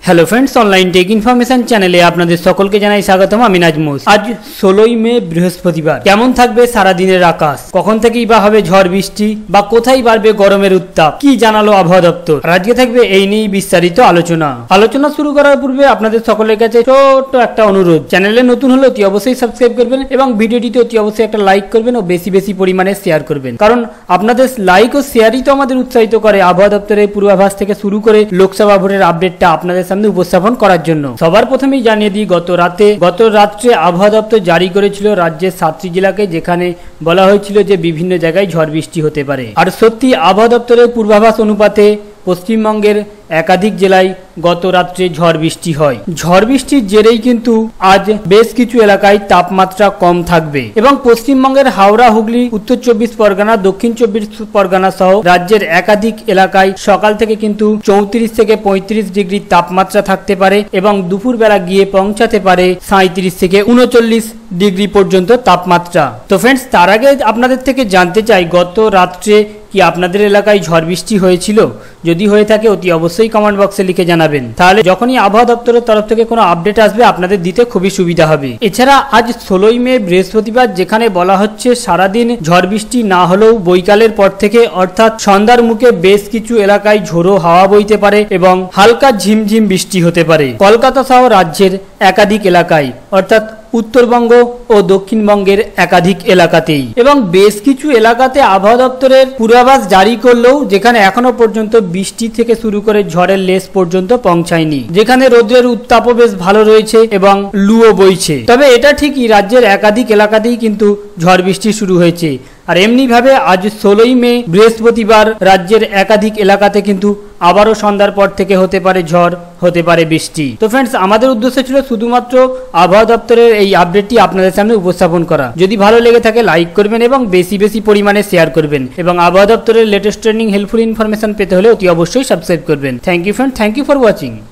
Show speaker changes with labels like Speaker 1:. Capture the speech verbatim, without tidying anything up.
Speaker 1: Hello friends online tech information चैनेले आपनादेर सकलके जानाई स्वागतम। आमि नाजमुस। आज ষোলোই मे बृहस्पतिवार। केमन थाकबे सारा दिनेर आकाश, कखन थेकेई बा होबे झड़ बृष्टि बा कोथाय बाड़बे गरमेर उत्ताप, की जानालो आबहावा दप्तर। আর আজকে থাকবে এই নিয়ে বিস্তারিত আলোচনা। আলোচনা শুরু করার পূর্বে আপনাদের সকলের কাছে ছোট্ট একটা অনুরোধ, চ্যানেলে নতুন হলে অতি অবশ্যই সাবস্ক্রাইব করবেন এবং ভিডিওটিতে অতি অবশ্যই একটা লাইক করবেন ও বেশি বেশি পরিমাণে শেয়ার করবেন, কারণ আপনাদের লাইক ও শেয়ারই তো আমাদের উৎসাহিত করে আবহাওয়া দপ্তরের পূর্বাভাস থেকে শুরু করে লোকসভা ভোটের আপডেটটা আপনাদের সামনে উপস্থাপন করার জন্য। সবার প্রথমেই জানিয়ে দিই, গত রাতে গত রাত্রে আবহাওয়া দপ্তর জারি করেছিল রাজ্যের সাতটি জেলাকে, যেখানে বলা হয়েছিল যে বিভিন্ন জায়গায় ঝড় বৃষ্টি হতে পারে। আর সত্যি আবহাওয়া দপ্তরের পূর্বাভাস অনুপাতে পশ্চিমবঙ্গের একাধিক জেলায় গত রাত্রে ঝড় বৃষ্টি হয়। ঝড় বৃষ্টির জেরেই কিন্তু আজ বেশ কিছু এলাকায় তাপমাত্রা কম থাকবে এবং পশ্চিমবঙ্গের হাওড়া, হুগলি, উত্তর চব্বিশ পরগনা, দক্ষিণ চব্বিশ পরগনা সহ রাজ্যের একাধিক এলাকায় সকাল থেকে কিন্তু চৌত্রিশ থেকে পঁয়ত্রিশ ডিগ্রি তাপমাত্রা থাকতে পারে এবং দুপুর বেলা গিয়ে পৌঁছাতে পারে সাঁত্রিশ থেকে উনচল্লিশ ডিগ্রি পর্যন্ত তাপমাত্রা। তো ফ্রেন্ডস, তার আগে আপনাদের থেকে জানতে চাই, গত রাত্রে কি আপনাদের এলাকায় ঝড় বৃষ্টি হয়েছিল? যদি হয়ে থাকে অতি অবশ্যই কমেন্ট বক্সে লিখে জানাবেন, তাহলে যখনই আবহাওয়া দপ্তরের তরফ থেকে কোনো আপডেট আসবে আপনাদের দিতে খুবই সুবিধা হবে। এছাড়া আজ ষোলোই মে বৃহস্পতিবার, যেখানে বলা হচ্ছে সারাদিন ঝড় বৃষ্টি না হলেও বৈকালের পর থেকে অর্থাৎ সন্ধ্যার মুখে বেশ কিছু এলাকায় ঝোড়ো হাওয়া বইতে পারে এবং হালকা ঝিমঝিম বৃষ্টি হতে পারে কলকাতা সহ রাজ্যের একাধিক এলাকায়, অর্থাৎ উত্তরবঙ্গ ও দক্ষিণবঙ্গের একাধিক এলাকাতেই। এবং বেশ কিছু এলাকাতে আবহাওয়া দপ্তরের পূর্বাভাস জারি করলেও যেখানে এখনো পর্যন্ত বৃষ্টি থেকে শুরু করে ঝড়ের লেশ পর্যন্ত পৌঁছায়নি, যেখানে রোদের উত্তাপও বেশ ভালো রয়েছে এবং লুও বইছে। তবে এটা ঠিকই, রাজ্যের একাধিক এলাকাতেই কিন্তু ঝড় বৃষ্টি শুরু হয়েছে। আর এমনি ভাবে আজ ষোলোই মে বৃহস্পতিবার রাজ্যের একাধিক এলাকাতে কিন্তু আবারও সন্ধ্যার পর থেকে হতে পারে ঝড়, হতে পারে বৃষ্টি। তো ফ্রেন্ডস, আমাদের উদ্দেশ্য ছিল শুধুমাত্র আবহাওয়া দপ্তরের এই আপডেটটি আপনাদের সামনে উপস্থাপন করা। যদি ভালো লেগে থাকে লাইক করবেন এবং বেশি বেশি পরিমাণে শেয়ার করবেন এবং আবহাওয়া দপ্তরের লেটেস্ট ট্রেন্ডিং হেল্পফুল ইনফরমেশন পেতে হলে অতি অবশ্যই সাবস্ক্রাইব করবেন। Thank you friend, thank you for watching.